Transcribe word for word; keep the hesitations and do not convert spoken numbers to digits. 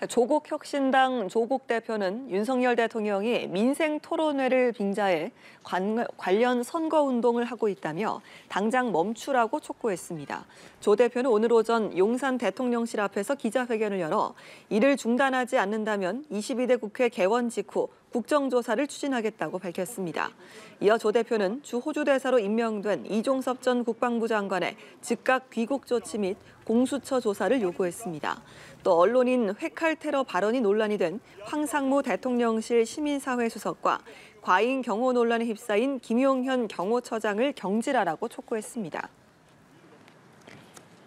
조국혁신당 조국 대표는 윤석열 대통령이 민생 토론회를 빙자해 관, 관련 선거운동을 하고 있다며 당장 멈추라고 촉구했습니다. 조 대표는 오늘 오전 용산 대통령실 앞에서 기자회견을 열어 이를 중단하지 않는다면 이십이 대 국회 개원 직후 국정조사를 추진하겠다고 밝혔습니다. 이어 조 대표는 주 호주 대사로 임명된 이종섭 전 국방부 장관의 즉각 귀국 조치 및 공수처 조사를 요구했습니다. 또 언론인 회칼 테러 발언이 논란이 된 황상무 대통령실 시민사회 수석과 과잉 경호 논란에 휩싸인 김용현 경호처장을 경질하라고 촉구했습니다.